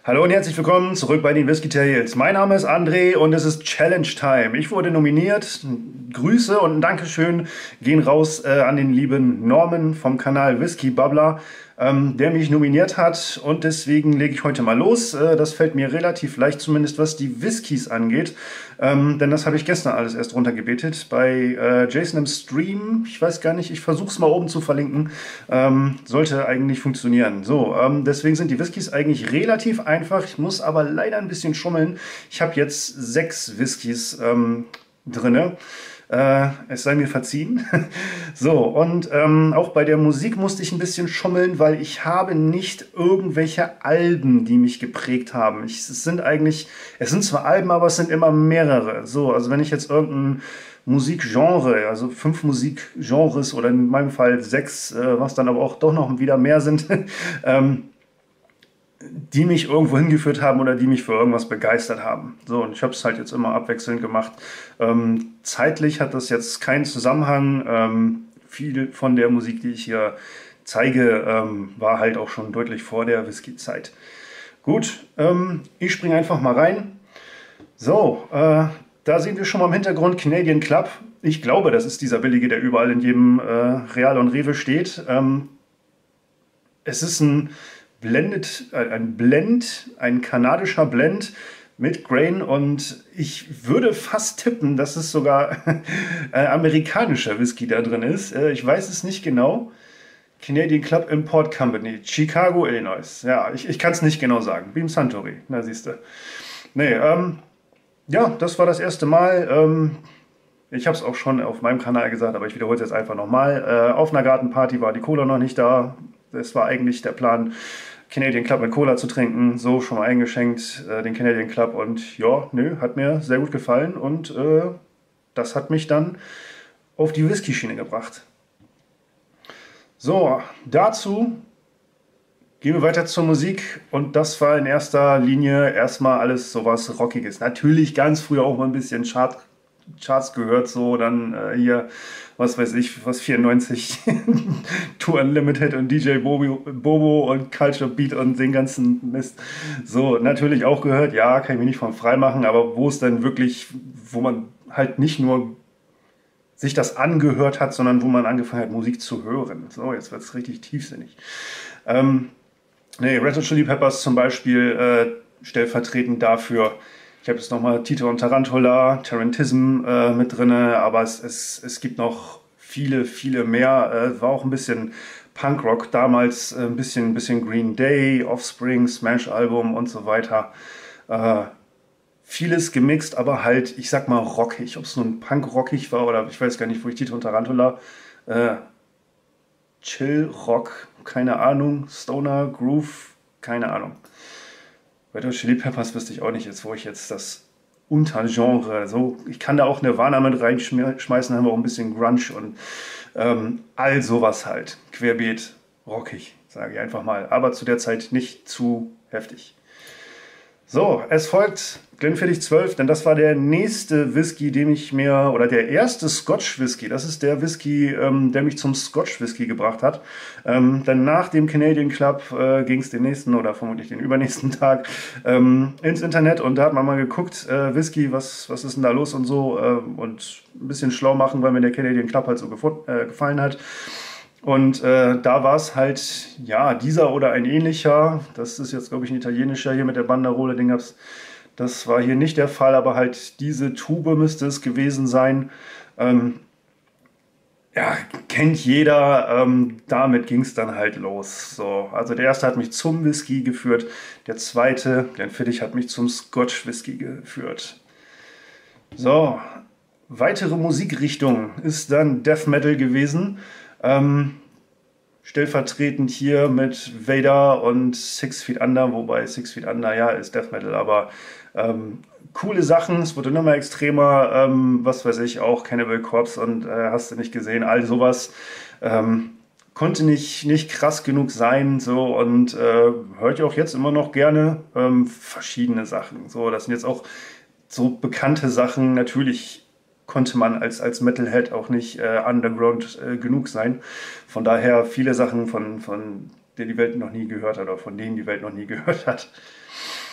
Hallo und herzlich willkommen zurück bei den Whisky Tales. Mein Name ist André und es ist Challenge Time. Ich wurde nominiert. Grüße und ein Dankeschön gehen raus an den lieben Norman vom Kanal Whisky Bubbler, der mich nominiert hat. Und deswegen lege ich heute mal los. Das fällt mir relativ leicht, zumindest was die Whiskys angeht. Denn das habe ich gestern alles erst runtergebetet bei Jason im Stream. Ich weiß gar nicht, ich versuche es mal oben zu verlinken. Sollte eigentlich funktionieren. So, deswegen sind die Whiskys eigentlich relativ einfach. Ich muss aber leider ein bisschen schummeln. Ich habe jetzt 6 Whiskys drinne. Es sei mir verziehen. So, und auch bei der Musik musste ich ein bisschen schummeln, weil ich habe nicht irgendwelche Alben, die mich geprägt haben. Es sind zwar Alben, aber es sind immer mehrere. So, also wenn ich jetzt irgendein Musikgenre, also 5 Musikgenres oder in meinem Fall 6, was dann aber auch doch noch wieder mehr sind, die mich irgendwo hingeführt haben oder die mich für irgendwas begeistert haben. So, und ich habe es halt jetzt immer abwechselnd gemacht. Zeitlich hat das jetzt keinen Zusammenhang. Viel von der Musik, die ich hier zeige, war halt auch schon deutlich vor der Whisky-Zeit. Gut, ich springe einfach mal rein. So, da sehen wir schon mal im Hintergrund Canadian Club. Ich glaube, das ist dieser billige, der überall in jedem Real und Rewe steht. Es ist ein ein kanadischer Blend mit Grain, und ich würde fast tippen, dass es sogar amerikanischer Whisky da drin ist. Ich weiß es nicht genau. Canadian Club Import Company, Chicago, Illinois. Ja, ich kann es nicht genau sagen. Beam Suntory, na siehst du. Nee, ja, das war das erste Mal. Ich habe es auch schon auf meinem Kanal gesagt, aber ich wiederhole es jetzt einfach nochmal. Auf einer Gartenparty war die Cola noch nicht da. Das war eigentlich der Plan, Canadian Club mit Cola zu trinken. So, schon mal eingeschenkt, den Canadian Club. Und ja, nö, hat mir sehr gut gefallen. Und das hat mich dann auf die Whisky-Schiene gebracht. So, dazu gehen wir weiter zur Musik. Und das war in erster Linie erstmal alles sowas Rockiges. Natürlich ganz früher auch mal ein bisschen Charts gehört, so dann hier, was weiß ich, was 94, Tour Unlimited und DJ Bobo und Culture Beat und den ganzen Mist. So, natürlich auch gehört, ja, kann ich mich nicht von frei machen, aber wo es dann wirklich, wo man halt nicht nur sich das angehört hat, sondern wo man angefangen hat, Musik zu hören. So, jetzt wird es richtig tiefsinnig. Nee, Red Hot Chili Peppers zum Beispiel stellvertretend dafür. Ich habe jetzt nochmal Tito und Tarantula, Tarantism mit drin, aber es gibt noch viele, viele mehr. War auch ein bisschen Punkrock damals, ein bisschen Green Day, Offspring, Smash-Album und so weiter. Vieles gemixt, aber halt, ich sag mal, rockig. Ob es nun Punk-rockig war oder ich weiß gar nicht, wo ich Tito und Tarantula. Chill-Rock, keine Ahnung. Stoner, Groove, keine Ahnung. Red Hot Chili Peppers wüsste ich auch nicht jetzt, wo ich jetzt das Untergenre, so, ich kann da auch Nirvana mit reinschmeißen, haben wir auch ein bisschen Grunge und all sowas halt. Querbeet, rockig, sage ich einfach mal. Aber zu der Zeit nicht zu heftig. So, es folgt Glenfiddich 12, denn das war der nächste Whisky, oder der erste Scotch Whisky. Das ist der Whisky, der mich zum Scotch Whisky gebracht hat. Dann nach dem Canadian Club ging es den nächsten oder vermutlich den übernächsten Tag ins Internet, und da hat man mal geguckt, Whisky, was ist denn da los und so, und ein bisschen schlau machen, weil mir der Canadian Club halt so gefallen hat. Und da war es halt, ja, dieser oder ein ähnlicher. Das ist jetzt, glaube ich, ein italienischer hier mit der Banderole. Das war hier nicht der Fall, aber halt diese Tube müsste es gewesen sein. Ja, kennt jeder. Damit ging es dann halt los. So, also der erste hat mich zum Whisky geführt. Der zweite, Glenfiddich, hat mich zum Scotch Whisky geführt. So, weitere Musikrichtung ist dann Death Metal gewesen. Stellvertretend hier mit Vader und Six Feet Under, wobei Six Feet Under, ja, ist Death Metal, aber coole Sachen, es wurde immer extremer, was weiß ich, auch Cannibal Corpse und hast du nicht gesehen, all sowas konnte nicht krass genug sein, so, und höre ich auch jetzt immer noch gerne verschiedene Sachen, so, das sind jetzt auch so bekannte Sachen, natürlich konnte man als Metalhead auch nicht underground genug sein. Von daher viele Sachen, von denen die Welt noch nie gehört hat oder von denen die Welt noch nie gehört hat.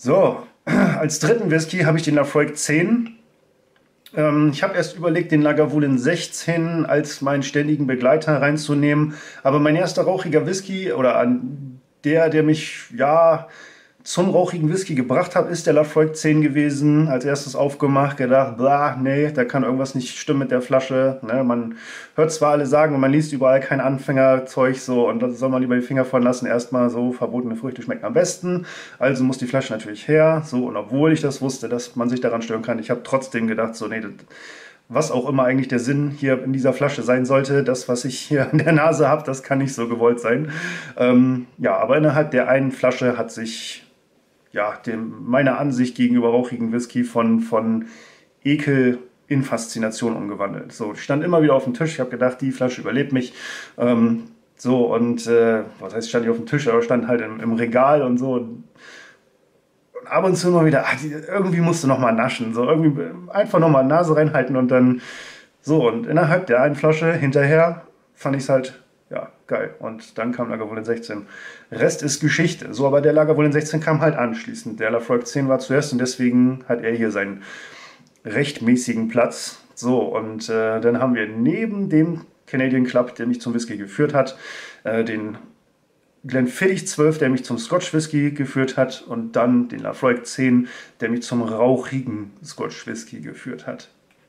So, als dritten Whisky habe ich den Laphroaig 10. Ich habe erst überlegt, den Lagavulin 16 als meinen ständigen Begleiter reinzunehmen. Aber mein erster rauchiger Whisky oder der mich ja zum rauchigen Whisky gebracht hat, ist der Laphroaig 10 gewesen. Als erstes aufgemacht, gedacht, blah, nee, da kann irgendwas nicht stimmen mit der Flasche. Ne, man hört zwar alle sagen und man liest überall kein Anfängerzeug so und da soll man lieber die Finger von lassen. Erstmal so, verbotene Früchte schmecken am besten. Also muss die Flasche natürlich her. So, und obwohl ich das wusste, dass man sich daran stören kann, ich habe trotzdem gedacht, so, nee, was auch immer eigentlich der Sinn hier in dieser Flasche sein sollte, das, was ich hier in der Nase habe, das kann nicht so gewollt sein. Ja, aber innerhalb der einen Flasche hat sich ja, meiner Ansicht gegenüber rauchigen Whisky von Ekel in Faszination umgewandelt. So, ich stand immer wieder auf dem Tisch, ich habe gedacht, die Flasche überlebt mich. So, und was heißt, stand ich auf dem Tisch, aber stand halt im Regal und so. Und ab und zu immer wieder, irgendwie musst du nochmal naschen, so irgendwie einfach nochmal Nase reinhalten und dann so. Und innerhalb der einen Flasche hinterher fand ich es halt ja, geil. Und dann kam Lagavulin 16. Rest ist Geschichte. So, aber der Lagavulin 16 kam halt anschließend. Der Laphroaig 10 war zuerst und deswegen hat er hier seinen rechtmäßigen Platz. So, und dann haben wir neben dem Canadian Club, der mich zum Whisky geführt hat, den Glenfiddich 12, der mich zum Scotch Whisky geführt hat und dann den Laphroaig 10, der mich zum rauchigen Scotch Whisky geführt hat.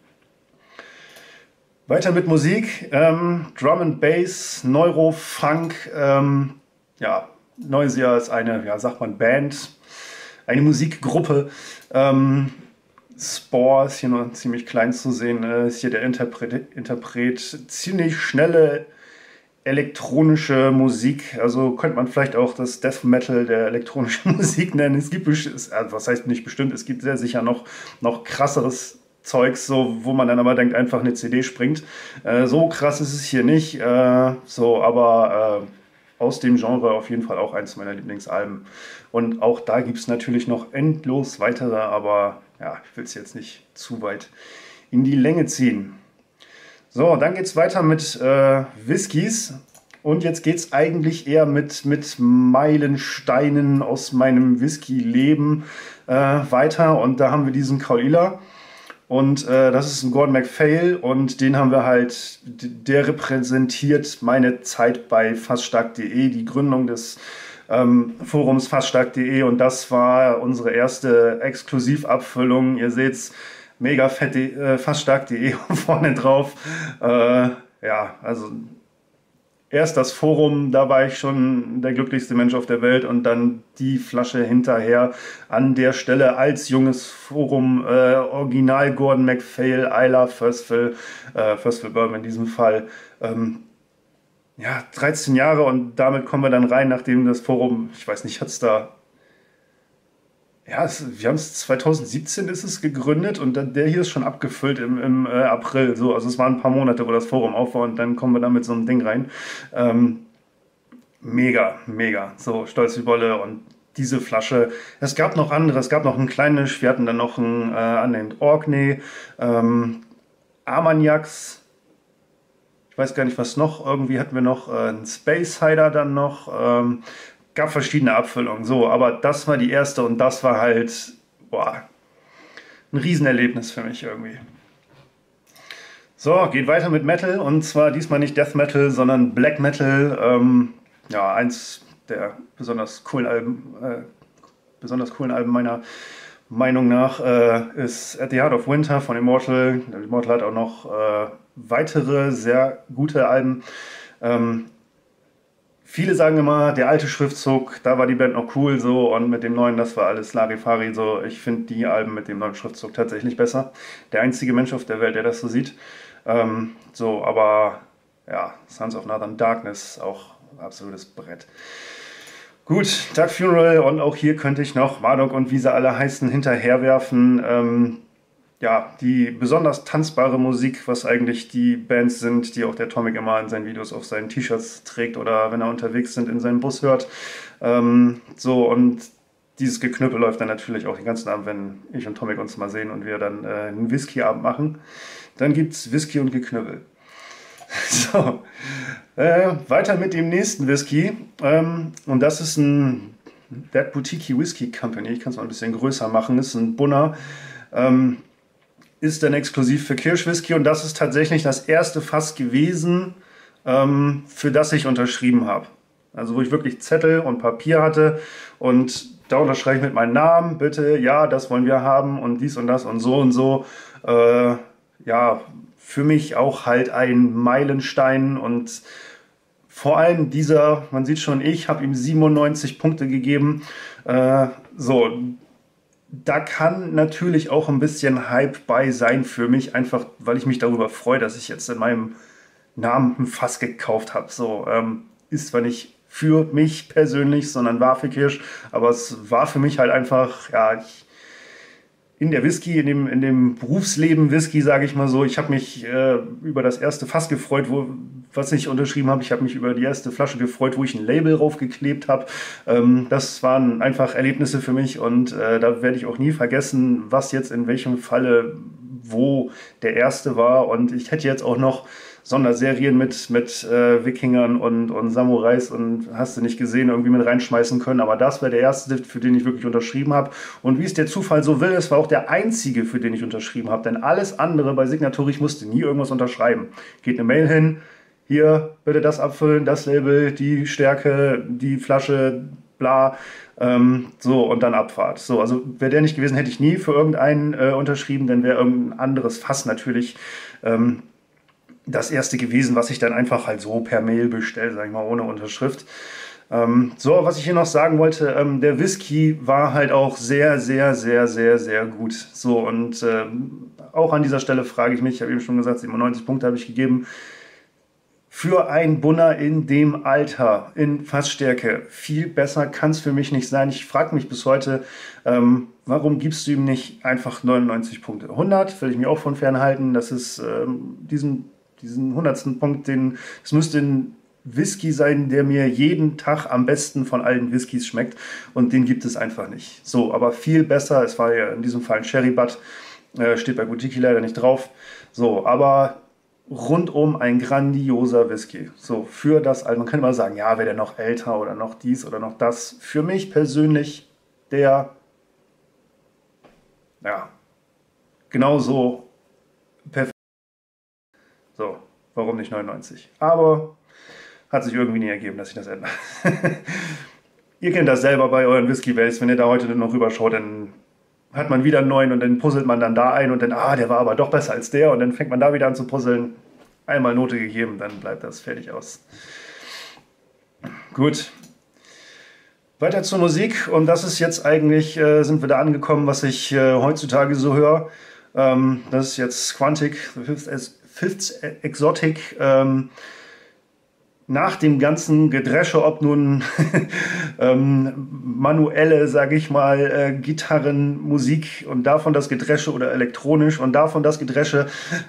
Weiter mit Musik, Drum and Bass, Neurofunk, ja, Noisia ist eine, ja, sagt man, Band, eine Musikgruppe. Spore ist hier noch ziemlich klein zu sehen, ist hier der Interpret. Ziemlich schnelle elektronische Musik, also könnte man vielleicht auch das Death Metal der elektronischen Musik nennen. Es gibt, was heißt nicht bestimmt, es gibt sehr sicher noch krasseres Zeugs, so, wo man dann aber denkt, einfach eine CD springt. So krass ist es hier nicht, so, aber aus dem Genre auf jeden Fall auch eins meiner Lieblingsalben. Und auch da gibt es natürlich noch endlos weitere, aber ja, ich will es jetzt nicht zu weit in die Länge ziehen. So, dann geht es weiter mit Whiskys. Und jetzt geht es eigentlich eher mit Meilensteinen aus meinem Whisky-Leben weiter. Und da haben wir diesen Caol Ila. Und das ist ein Gordon MacPhail und den haben wir halt, der repräsentiert meine Zeit bei fassstark.de, die Gründung des Forums fassstark.de und das war unsere erste Exklusivabfüllung. Ihr seht's, mega fette fassstark.de vorne drauf. Ja, also erst das Forum, da war ich schon der glücklichste Mensch auf der Welt und dann die Flasche hinterher an der Stelle als junges Forum, Original Gordon MacPhail, Islay First Fill Bourbon in diesem Fall. Ja, 13 Jahre und damit kommen wir dann rein, nachdem das Forum, ich weiß nicht, hat es da... Ja, wir haben es 2017 ist es gegründet und der hier ist schon abgefüllt im April. So, also es waren ein paar Monate, wo das Forum auf war und dann kommen wir da mit so einem Ding rein. Mega, mega. So, stolz wie Bolle und diese Flasche. Es gab noch andere, es gab noch ein kleines, wir hatten dann noch ein annehmend Orkney, Armagnacs. Ich weiß gar nicht, was noch. Irgendwie hatten wir noch einen Space Hider dann noch. Gab verschiedene Abfüllungen, so, aber das war die erste und das war halt, boah, ein Riesenerlebnis für mich irgendwie. So, geht weiter mit Metal und zwar diesmal nicht Death Metal, sondern Black Metal. Ja, eins der besonders coolen Alben meiner Meinung nach ist At the Heart of Winter von Immortal. Immortal hat auch noch weitere sehr gute Alben. Viele sagen immer, der alte Schriftzug, da war die Band noch cool so und mit dem neuen, das war alles Larifari so. Ich finde die Alben mit dem neuen Schriftzug tatsächlich besser. Der einzige Mensch auf der Welt, der das so sieht. So, aber ja, Sons of Northern Darkness, auch absolutes Brett. Gut, Dark Funeral und auch hier könnte ich noch Marduk und wie sie alle heißen hinterherwerfen. Ja, die besonders tanzbare Musik, was eigentlich die Bands sind, die auch der Tomic immer in seinen Videos auf seinen T-Shirts trägt oder wenn er unterwegs sind in seinem Bus hört. So, und dieses Geknüppel läuft dann natürlich auch den ganzen Abend, wenn ich und Tomic uns mal sehen und wir dann einen Whisky-Abend machen. Dann gibt es Whisky und Geknüppel. So, weiter mit dem nächsten Whisky. Und das ist ein That Boutique Whisky Company, ich kann es mal ein bisschen größer machen, ist ein Bunner, ist dann exklusiv für Kirschwhisky und das ist tatsächlich das erste Fass gewesen, für das ich unterschrieben habe. Also wo ich wirklich Zettel und Papier hatte und da unterschreibe ich mit meinem Namen, bitte, ja, das wollen wir haben und dies und das und so und so. Ja, für mich auch halt ein Meilenstein und vor allem dieser, man sieht schon, ich habe ihm 97 Punkte gegeben. So, da kann natürlich auch ein bisschen Hype bei sein für mich, einfach weil ich mich darüber freue, dass ich jetzt in meinem Namen ein Fass gekauft habe. So, ist zwar nicht für mich persönlich, sondern war für Kirsch, aber es war für mich halt einfach, ja, in der Whisky, in dem Berufsleben Whisky, sage ich mal so, ich habe mich über das erste Fass gefreut, was ich unterschrieben habe. Ich habe mich über die erste Flasche gefreut, wo ich ein Label draufgeklebt habe. Das waren einfach Erlebnisse für mich und da werde ich auch nie vergessen, was jetzt in welchem Falle wo der erste war. Und ich hätte jetzt auch noch Sonderserien mit Wikingern und Samurais und hast du nicht gesehen, irgendwie mit reinschmeißen können. Aber das war der erste, für den ich wirklich unterschrieben habe. Und wie es der Zufall so will, es war auch der einzige, für den ich unterschrieben habe. Denn alles andere bei Signature, ich musste nie irgendwas unterschreiben. Geht eine Mail hin, hier bitte das abfüllen, das Label, die Stärke, die Flasche, bla. So, und dann Abfahrt. So, also wäre der nicht gewesen, hätte ich nie für irgendeinen unterschrieben, dann wäre irgendein anderes Fass natürlich das erste gewesen, was ich dann einfach halt so per Mail bestelle, sag ich mal, ohne Unterschrift. So, was ich hier noch sagen wollte, der Whisky war halt auch sehr, sehr, sehr, sehr, sehr gut. So, und auch an dieser Stelle frage ich mich, ich habe eben schon gesagt, 97 Punkte habe ich gegeben. Für ein Bunner in dem Alter, in Fassstärke, viel besser kann es für mich nicht sein. Ich frage mich bis heute, warum gibst du ihm nicht einfach 99 Punkte? 100 will ich mir auch von fernhalten. Das ist diesen 100. Punkt, das müsste ein Whisky sein, der mir jeden Tag am besten von allen Whiskys schmeckt. Und den gibt es einfach nicht. So, aber viel besser. Es war ja in diesem Fall ein Sherry Butt. Steht bei Boutique leider nicht drauf. So, aber rundum ein grandioser Whisky. So, für das, also man kann immer sagen, ja, wäre der noch älter oder noch dies oder noch das. Für mich persönlich der, ja, genauso perfekt. So, warum nicht 99? Aber hat sich irgendwie nie ergeben, dass ich das ändere. Ihr kennt das selber bei euren Whisky-Base, wenn ihr da heute noch rüberschaut, dann hat man wieder einen neuen und dann puzzelt man dann da ein und dann, der war aber doch besser als der und dann fängt man da wieder an zu puzzeln. Einmal Note gegeben, dann bleibt das fertig aus. Gut. Weiter zur Musik und das ist jetzt eigentlich, sind wir da angekommen, was ich heutzutage so höre. Das ist jetzt Quantic, Fifth Exotic. Nach dem ganzen Gedresche, ob nun manuelle, sage ich mal, Gitarren, Musik und davon das Gedresche oder elektronisch und davon das Gedresche,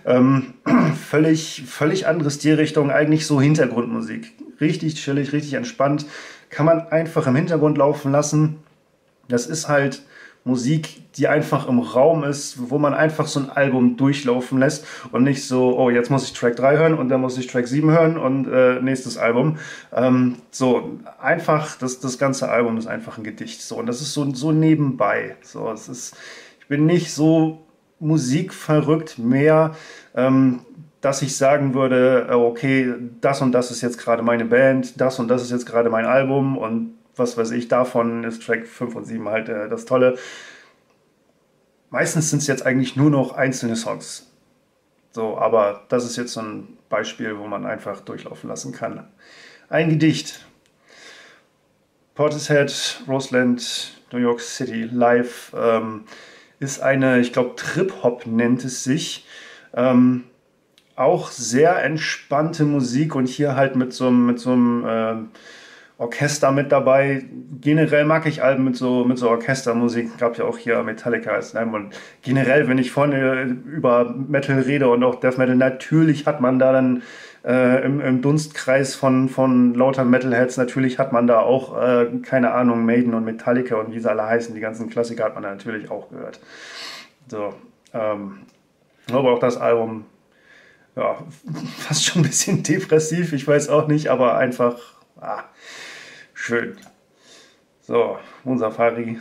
völlig andere Stilrichtung, eigentlich so Hintergrundmusik. Richtig chillig, richtig entspannt, kann man einfach im Hintergrund laufen lassen. Das ist halt Musik, die einfach im Raum ist, wo man einfach so ein Album durchlaufen lässt und nicht so, oh, jetzt muss ich Track 3 hören und dann muss ich Track 7 hören und nächstes Album. So, einfach, das ganze Album ist einfach ein Gedicht. So, und das ist so nebenbei. So, ich bin nicht so musikverrückt mehr, dass ich sagen würde, okay, das und das ist jetzt gerade meine Band, das und das ist jetzt gerade mein Album und was weiß ich, davon ist Track 5 und 7 halt das Tolle. Meistens sind es jetzt eigentlich nur noch einzelne Songs. So, aber das ist jetzt so ein Beispiel, wo man einfach durchlaufen lassen kann. Ein Gedicht. Portishead, Roseland, New York City, live, ist eine, ich glaube, Trip-Hop nennt es sich. Auch sehr entspannte Musik und hier halt mit so einem Orchester mit dabei. Generell mag ich Alben mit so Orchestermusik. Gab ja auch hier Metallica als Name. Und generell, wenn ich vorne über Metal rede und auch Death Metal, natürlich hat man da dann im Dunstkreis von lauter Metalheads, natürlich hat man da auch, keine Ahnung, Maiden und Metallica und wie sie alle heißen. Die ganzen Klassiker hat man da natürlich auch gehört. So, aber auch das Album, ja, fast schon ein bisschen depressiv, ich weiß auch nicht, aber einfach schön. So, Moon Safari,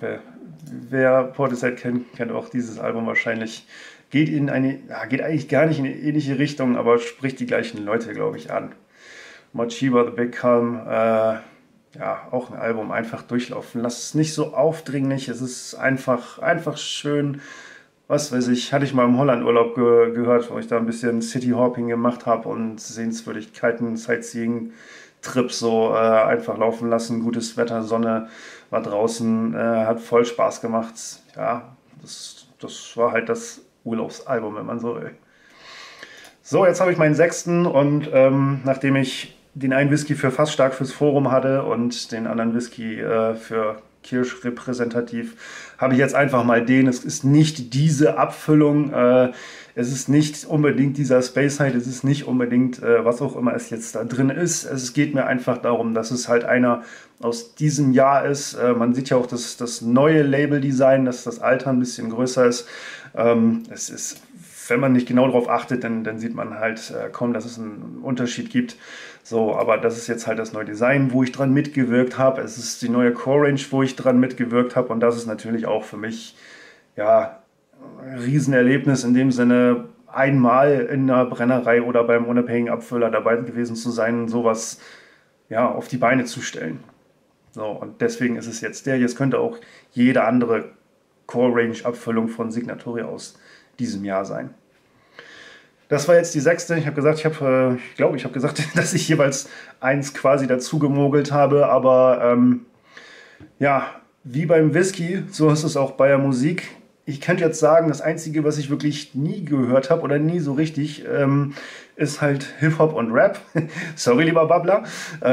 wer Portishead kennt, kennt auch dieses Album wahrscheinlich. Geht geht eigentlich gar nicht in eine ähnliche Richtung, aber spricht die gleichen Leute, glaube ich, an. Mochiba, The Big Calm, ja, auch ein Album, einfach durchlaufen. Lass es nicht so aufdringlich, es ist einfach schön. Was weiß ich, hatte ich mal im Hollandurlaub gehört, wo ich da ein bisschen City-Hopping gemacht habe und Sehenswürdigkeiten, Sightseeing-Trips so einfach laufen lassen. Gutes Wetter, Sonne war draußen, hat voll Spaß gemacht. Ja, das war halt das Urlaubsalbum, wenn man so will. So, jetzt habe ich meinen sechsten und nachdem ich den einen Whisky für fast stark fürs Forum hatte und den anderen Whisky für Kirsch repräsentativ, habe ich jetzt einfach mal den. Es ist nicht diese Abfüllung, es ist nicht unbedingt dieser Space Side, es ist nicht unbedingt was auch immer es jetzt da drin ist. Es geht mir einfach darum, dass es halt einer aus diesem Jahr ist. Man sieht ja auch das neue Label-Design, dass das Alter ein bisschen größer ist. Es ist, wenn man nicht genau darauf achtet, dann sieht man halt kaum, dass es einen Unterschied gibt. So, aber das ist jetzt halt das neue Design, wo ich dran mitgewirkt habe. Es ist die neue Core Range, wo ich dran mitgewirkt habe. Und das ist natürlich auch für mich ja ein Riesenerlebnis in dem Sinne, einmal in einer Brennerei oder beim unabhängigen Abfüller dabei gewesen zu sein, sowas ja auf die Beine zu stellen. So, und deswegen ist es jetzt der. Jetzt könnte auch jede andere Core Range Abfüllung von Signatory aus diesem Jahr sein. Das war jetzt die sechste. Ich habe gesagt, ich glaube, ich habe gesagt, dass ich jeweils eins quasi dazu gemogelt habe. Aber ja, wie beim Whisky, so ist es auch bei der Musik. Ich könnte jetzt sagen, das Einzige, was ich wirklich nie gehört habe oder nie so richtig, ist halt Hip-Hop und Rap. Sorry, lieber Babbler.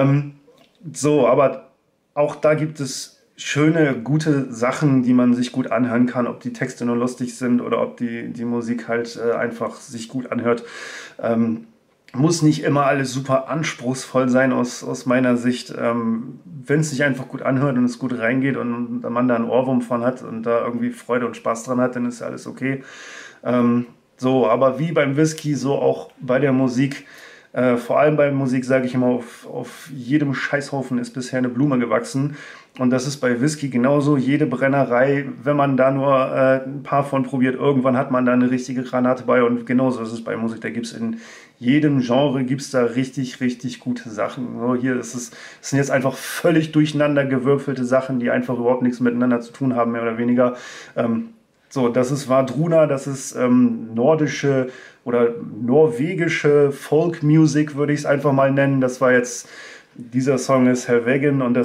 So, aber auch da gibt es schöne, gute Sachen, die man sich gut anhören kann, ob die Texte nur lustig sind oder ob die Musik halt einfach sich gut anhört. Muss nicht immer alles super anspruchsvoll sein aus meiner Sicht. Wenn es sich einfach gut anhört und es gut reingeht und man da einen Ohrwurm von hat und da irgendwie Freude und Spaß dran hat, dann ist alles okay. So, aber wie beim Whisky, so auch bei der Musik. Vor allem bei Musik sage ich immer, auf jedem Scheißhaufen ist bisher eine Blume gewachsen. Und das ist bei Whisky genauso. Jede Brennerei, wenn man da nur ein paar von probiert, irgendwann hat man da eine richtige Granate bei. Und genauso ist es bei Musik. Da gibt es in jedem Genre gibt's da richtig, richtig gute Sachen. So, hier ist es sind jetzt einfach völlig durcheinander gewürfelte Sachen, die einfach überhaupt nichts miteinander zu tun haben, mehr oder weniger. So, das ist Wardruna, das ist nordische oder norwegische Folk-Music, würde ich es einfach mal nennen. Das war jetzt, dieser Song ist Helvegen und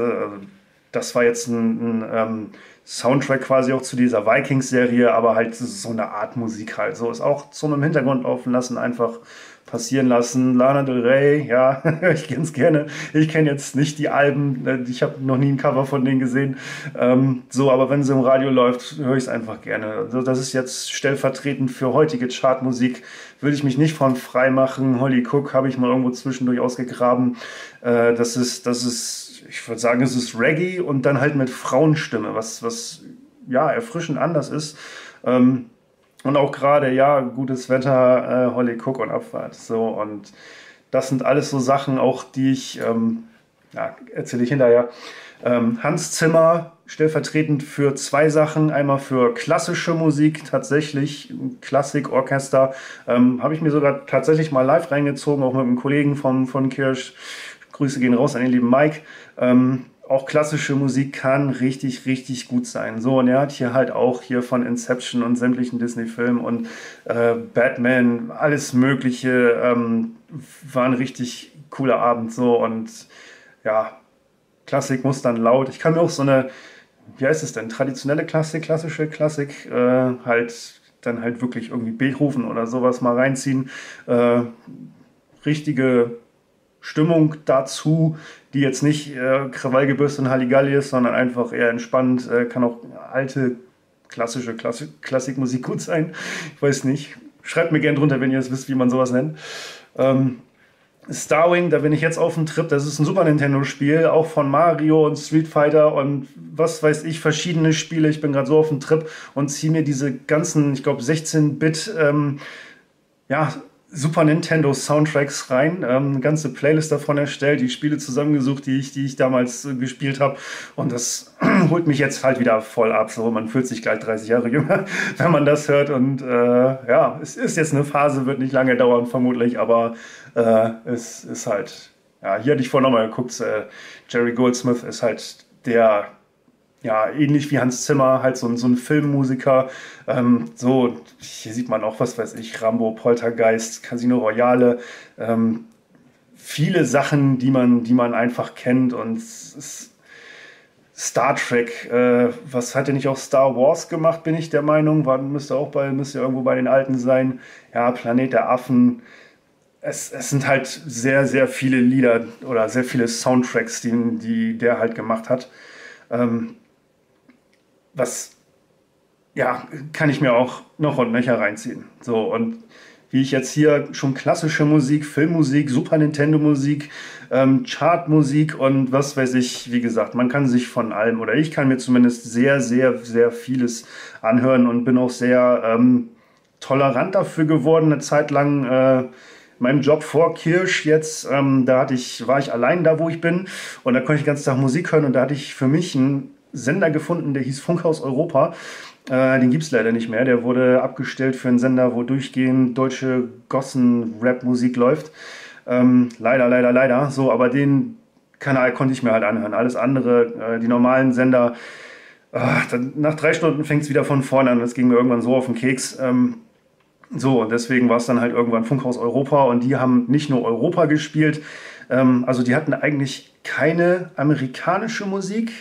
das war jetzt ein Soundtrack quasi auch zu dieser Vikings-Serie, aber halt so eine Art Musik halt. So ist auch zum im Hintergrund laufen lassen, einfach passieren lassen. Lana Del Rey, ja, höre ich ganz gerne. Ich kenne jetzt nicht die Alben, ich habe noch nie ein Cover von denen gesehen. So, aber wenn sie im Radio läuft, höre ich es einfach gerne. Also das ist jetzt stellvertretend für heutige Chartmusik. Will ich mich nicht von frei machen. Holly Cook habe ich mal irgendwo zwischendurch ausgegraben. Das ist, ich würde sagen, es ist Reggae und dann halt mit Frauenstimme, was ja erfrischend anders ist. Und auch gerade, ja, gutes Wetter, Holly Cook und Abfahrt. So, und das sind alles so Sachen, auch die ich, ja, erzähle ich hinterher. Hans Zimmer, stellvertretend für zwei Sachen. Einmal für klassische Musik, tatsächlich, Klassikorchester. Habe ich mir sogar tatsächlich mal live reingezogen, auch mit einem Kollegen von Kirsch. Grüße gehen raus an den lieben Mike. Auch klassische Musik kann richtig, richtig gut sein. So, und er hat hier halt auch hier von Inception und sämtlichen Disney-Filmen und Batman, alles Mögliche, war ein richtig cooler Abend. So, und ja, Klassik muss dann laut. Ich kann mir auch so eine, wie heißt es denn, traditionelle Klassik, klassische Klassik, halt dann halt wirklich irgendwie Beethoven oder sowas mal reinziehen. Richtige Stimmung dazu, die jetzt nicht Krawallgebüst und Halligalli ist, sondern einfach eher entspannt. Kann auch alte, klassische Klassikmusik gut sein. Ich weiß nicht. Schreibt mir gerne drunter, wenn ihr es wisst, wie man sowas nennt. Starwing, da bin ich jetzt auf dem Trip. Das ist ein Super Nintendo-Spiel, auch von Mario und Street Fighter und was weiß ich, verschiedene Spiele. Ich bin gerade so auf dem Trip und ziehe mir diese ganzen, ich glaube, 16-Bit, ja, Super Nintendo Soundtracks rein, eine ganze Playlist davon erstellt, die Spiele zusammengesucht, die ich damals gespielt habe. Und das holt mich jetzt halt wieder voll ab. So, man fühlt sich gleich 30 Jahre jünger, wenn man das hört. Und ja, es ist jetzt eine Phase, wird nicht lange dauern, vermutlich, aber es ist halt, ja, hier hatte ich vorhin nochmal geguckt, Jerry Goldsmith ist halt der, ja, ähnlich wie Hans Zimmer, halt so ein Filmmusiker. So, hier sieht man auch, was weiß ich, Rambo, Poltergeist, Casino Royale. Viele Sachen, die man einfach kennt. Und Star Trek, was hat er nicht auch Star Wars gemacht, bin ich der Meinung. Müsste irgendwo bei den Alten sein. Ja, Planet der Affen. Es sind halt sehr, sehr viele Lieder oder sehr viele Soundtracks, die der halt gemacht hat. Ähm, was, ja, kann ich mir auch noch und nöcher reinziehen. So, und wie ich jetzt hier schon klassische Musik, Filmmusik, Super Nintendo Musik, Chartmusik und was weiß ich, wie gesagt, man kann sich von allem, oder ich kann mir zumindest sehr, sehr, sehr vieles anhören und bin auch sehr tolerant dafür geworden, eine Zeit lang. Meinem Job vor Kirsch jetzt, war ich allein da, wo ich bin, und da konnte ich den ganzen Tag Musik hören, und da hatte ich für mich einen Sender gefunden, der hieß Funkhaus Europa. Den gibt es leider nicht mehr. Der wurde abgestellt für einen Sender, wo durchgehend deutsche Gossen-Rap-Musik läuft. Leider, leider, leider. So, aber den Kanal konnte ich mir halt anhören. Alles andere, die normalen Sender, nach 3 Stunden fängt es wieder von vorne an. Das ging mir irgendwann so auf den Keks. So, und deswegen war es dann halt irgendwann Funkhaus Europa, und die haben nicht nur Europa gespielt, also die hatten eigentlich keine amerikanische Musik,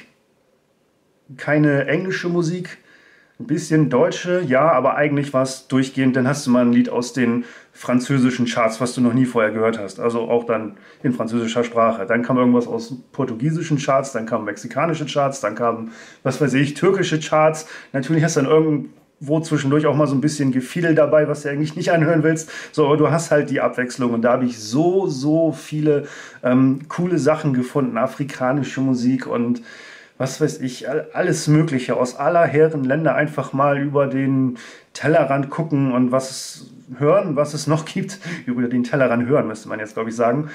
keine englische Musik, ein bisschen deutsche, ja, aber eigentlich war es durchgehend, dann hast du mal ein Lied aus den französischen Charts, was du noch nie vorher gehört hast, also auch dann in französischer Sprache. Dann kam irgendwas aus portugiesischen Charts, dann kamen mexikanische Charts, dann kamen, was weiß ich, türkische Charts. Natürlich hast du dann irgendwo zwischendurch auch mal so ein bisschen Gefiedel dabei, was du eigentlich nicht anhören willst. So, aber du hast halt die Abwechslung, und da habe ich so, so viele coole Sachen gefunden, afrikanische Musik und was weiß ich, alles Mögliche aus aller Herren Länder, einfach mal über den Tellerrand gucken und was hören, was es noch gibt. Über den Tellerrand hören, müsste man jetzt, glaube ich, sagen.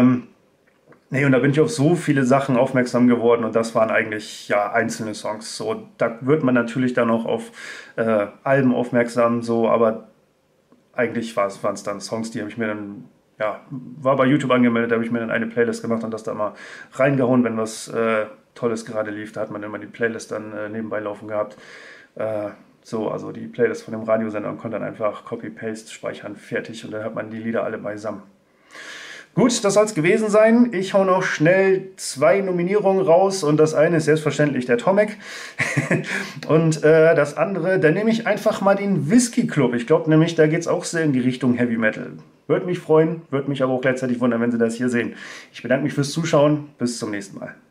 Nee, und da bin ich auf so viele Sachen aufmerksam geworden, und das waren eigentlich ja einzelne Songs. So, da wird man natürlich dann auch auf Alben aufmerksam, so, aber eigentlich waren es dann Songs, die habe ich mir dann, ja, war bei YouTube angemeldet, da habe ich mir dann eine Playlist gemacht und das da mal reingehauen, wenn was Tolles gerade lief. Da hat man immer die Playlist dann nebenbei laufen gehabt. So, also die Playlist von dem Radiosender, und konnte dann einfach Copy-Paste speichern, fertig, und dann hat man die Lieder alle beisammen. Gut, das soll es gewesen sein. Ich hau noch schnell 2 Nominierungen raus, und das eine ist selbstverständlich der Tomek und das andere, da nehme ich einfach mal den Whisky Club. Ich glaube nämlich, da geht es auch sehr in die Richtung Heavy Metal. Würde mich freuen, würde mich aber auch gleichzeitig wundern, wenn Sie das hier sehen. Ich bedanke mich fürs Zuschauen. Bis zum nächsten Mal.